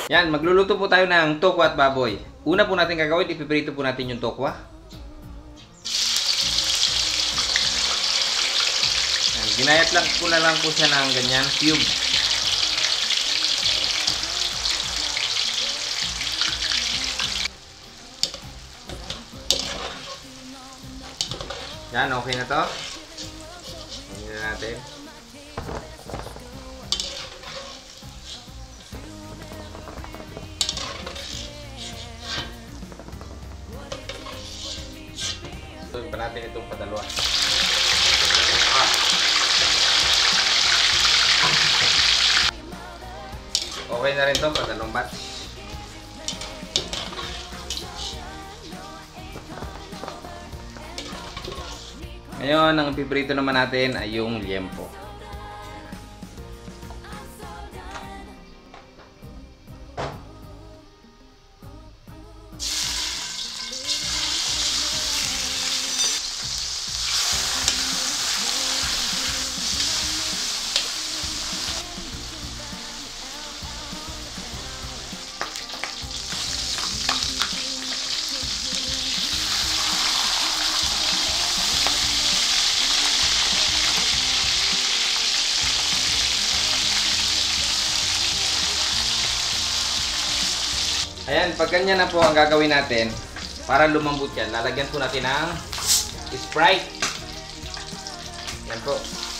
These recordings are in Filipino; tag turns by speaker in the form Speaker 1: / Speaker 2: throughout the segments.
Speaker 1: Yan, magluluto po tayo ng tokwa at baboy. Una po natin gagawin, ipiprito po natin yung tokwa. Yan, ginayat lang po na lang po siya ng ganyan, cube. Yan, okay na to. Tingnan na natin. Tuloy pa natin itong padalwa. Okay na rin to, padalawang batch. Ngayon, ang piprito naman natin ay yung liempo. Ayan, pag ganyan na po ang gagawin natin, para lumambot yan, lalagyan po natin ng Sprite. Yan po.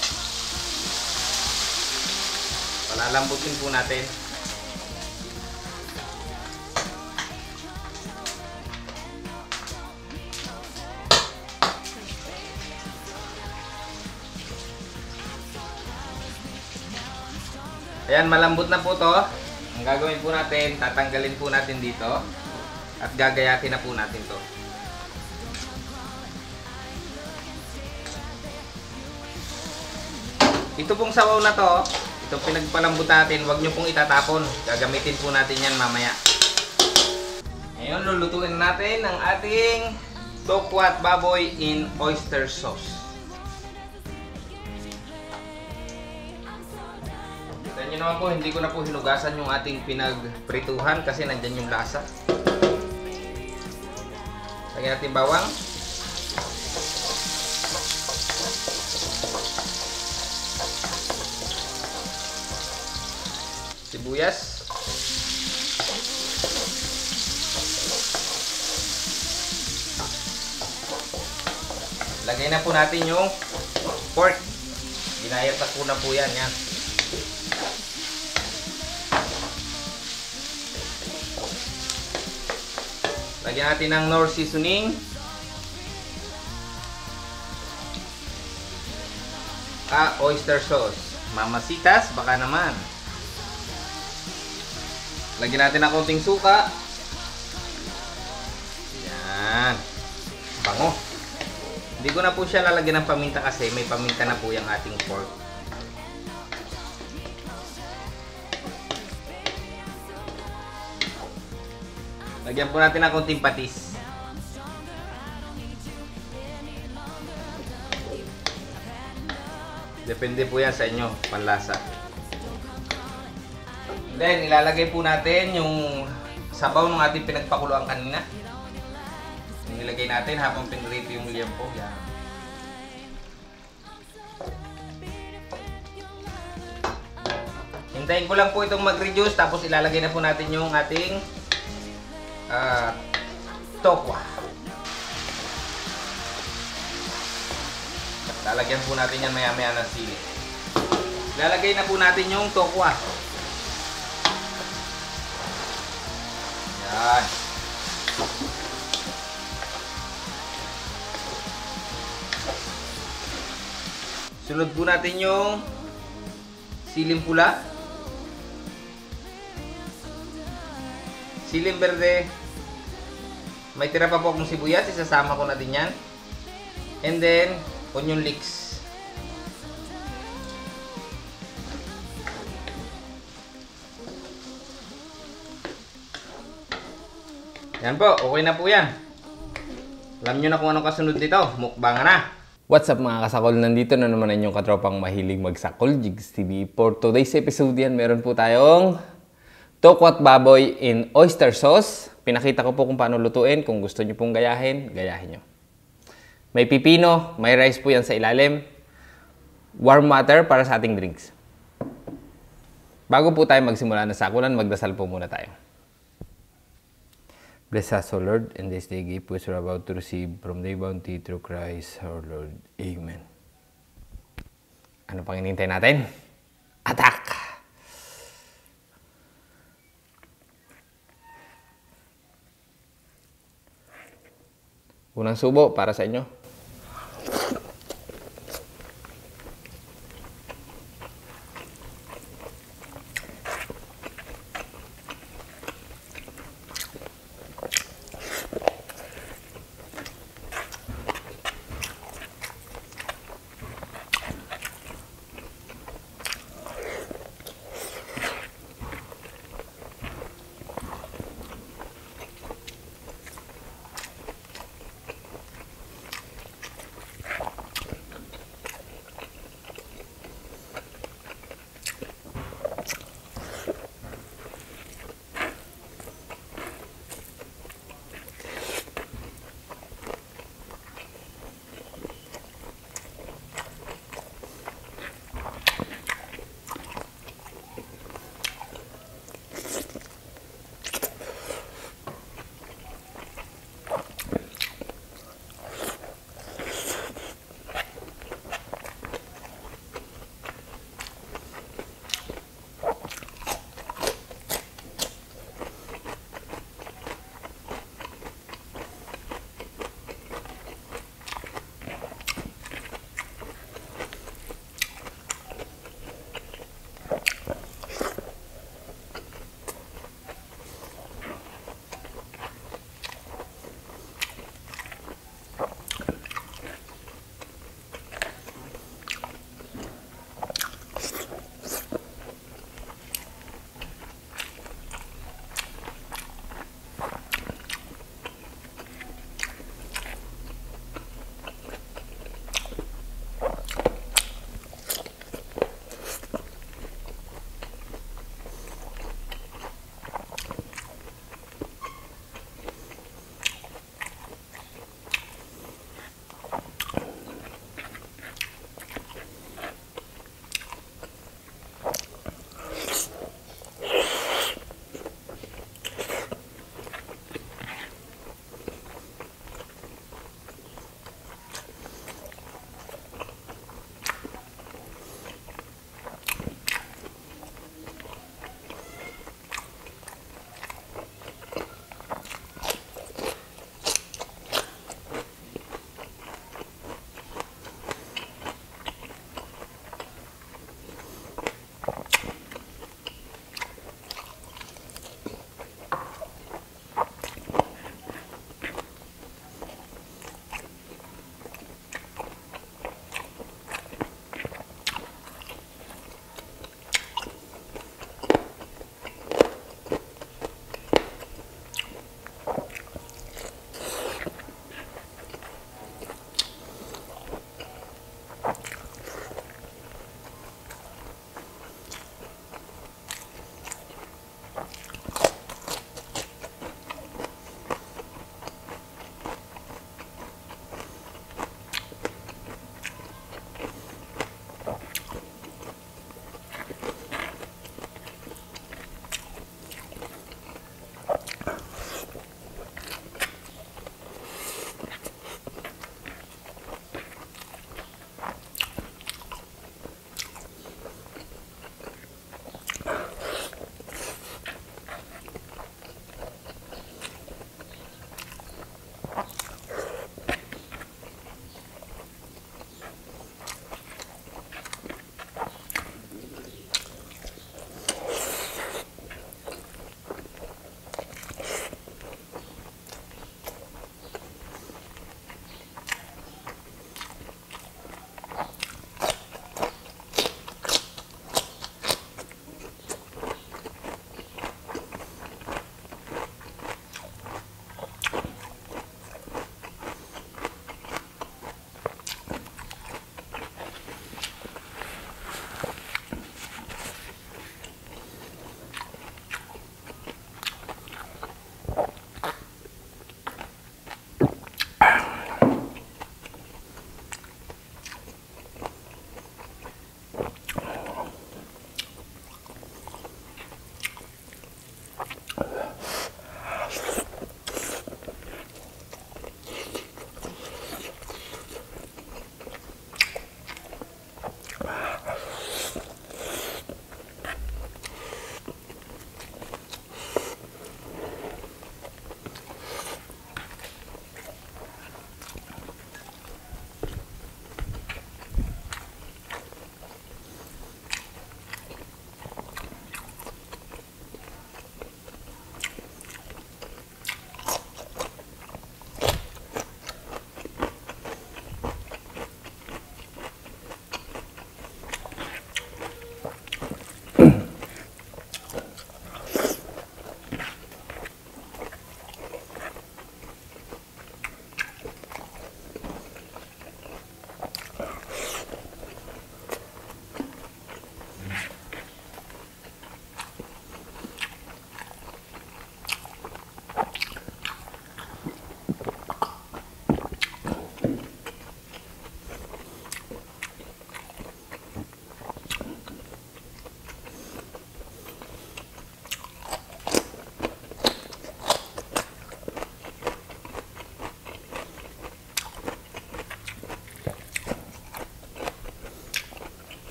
Speaker 1: Palalambutin po natin. Ayan, malambot na po to. Ang gagawin po natin, tatanggalin po natin dito at gagayatin na po natin to. Ito pong sabaw na to, itong pinagpalambot natin, huwag nyo pong itatapon. Gagamitin po natin yan mamaya. Ngayon, lulutuin natin ang ating tokwa at baboy in oyster sauce. Tignan nyo naman po, hindi ko na po hinugasan yung ating pinagprituhan kasi nandyan yung lasa. Lagyan natin bawang. Sibuyas. Lagay na po natin yung pork. Ginayat na po yan. Yan. Lagyan natin ng Knorr seasoning. Oyster sauce. Mamasitas, baka naman. Lagyan natin ng konting suka. Yan. Bango. Hindi ko na po siya lalagyan ng paminta kasi may paminta na po yung ating pork. Lagyan po natin ng konting patis. Depende po yan sa inyo, panlasa. Then, ilalagay po natin yung sabaw ng ating pinagpakuluan kanina. Yung nilagay natin habang pinrito yung liempo. Yan. Hintayin ko lang po itong mag-reduce, tapos ilalagay na po natin yung ating tokwa. Lalagyan po natin yan maya-maya ng sili. Lalagay na po natin yung tokwa. Yan. Sunod po natin yung siling pula, siling berde. May tira pa po akong sibuyas, isasama ko na din yan. And then, onion leeks. Yan po, okay na po yan. Alam nyo na kung anong kasunod dito. Mukbang na. What's up mga kasakol? Nandito na naman ang inyong katropang mahilig magsakol, Jigs TV. For today's episode yan, meron po tayong Tokwat baboy in oyster sauce. Pinakita ko po kung paano lutuin. Kung gusto nyo pong gayahin, gayahin nyo. May pipino, may rice po yan sa ilalim. Warm water para sa ating drinks. Bago po tayo magsimula na sakulan, magdasal po muna tayo. Bless us, O Lord, in this day gift which we are about to receive from thy bounty through Christ our Lord. Amen. Ano pang hinihintay natin? Attack! Unang subo para sa inyo.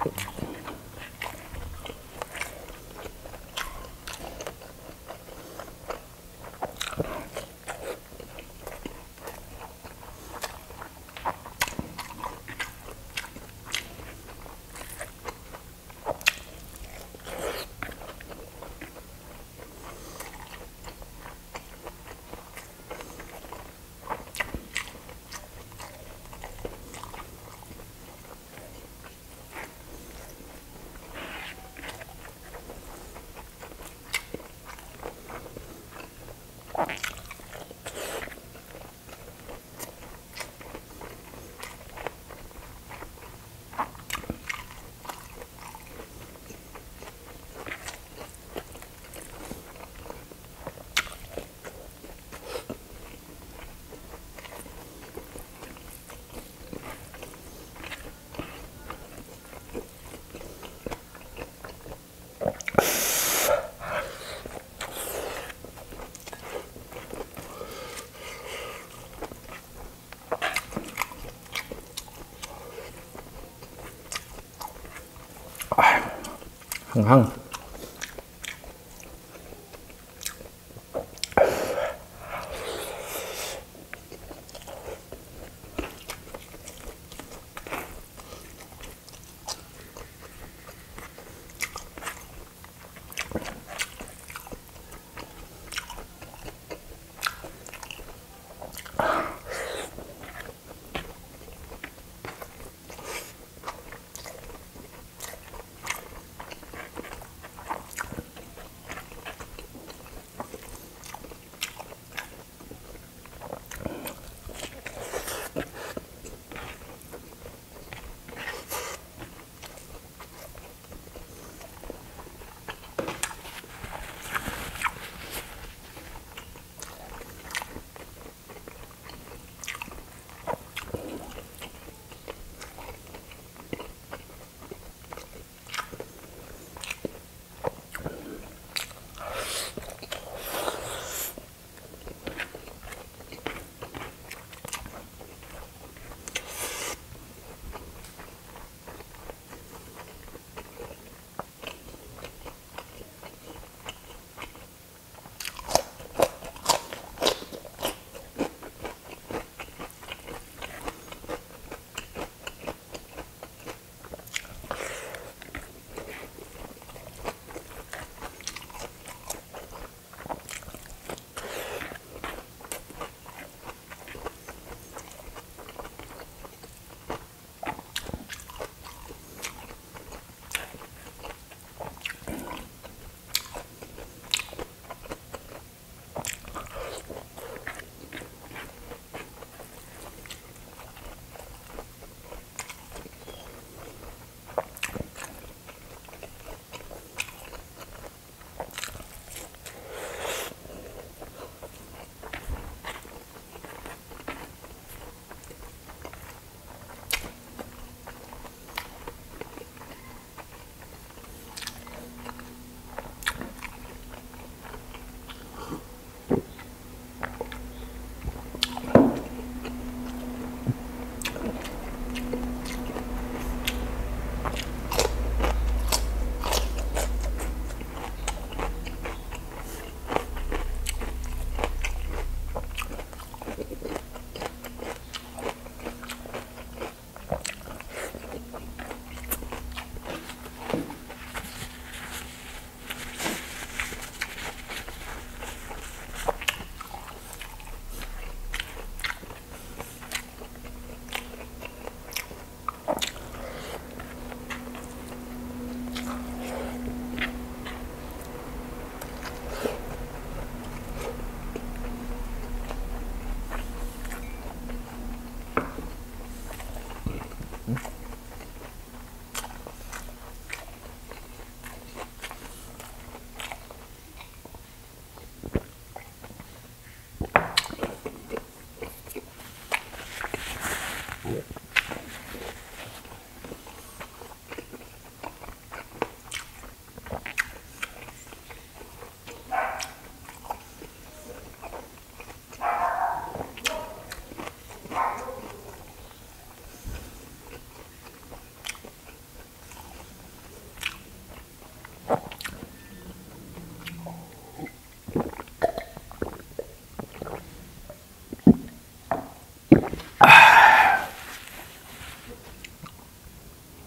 Speaker 2: Hanghang.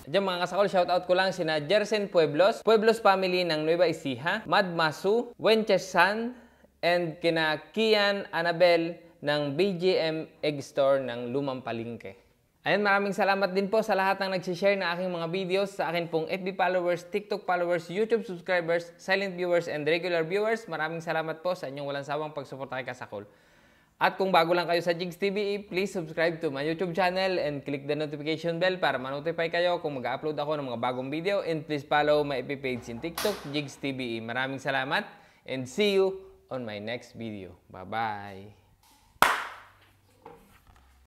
Speaker 1: Diyan mga kasakol, shoutout ko lang sina Jersen Pueblos, Pueblos family ng Nueva Ecija, Mad Masu, Wenchesan, and kina Kian Annabel ng BGM Egg Store ng Lumang Palengke. Ayan, maraming salamat din po sa lahat ng nagsishare ng aking mga videos, sa akin pong FB followers, TikTok followers, YouTube subscribers, silent viewers, and regular viewers. Maraming salamat po sa inyong walang sawang pagsuporta kay Kasakol. At kung bago lang kayo sa Jigs TV, please subscribe to my YouTube channel and click the notification bell para ma-notify kayo kung mag-upload ako ng mga bagong video. And please follow my FB page in TikTok, Jigs TV. Maraming salamat and see you on my next video. Bye-bye!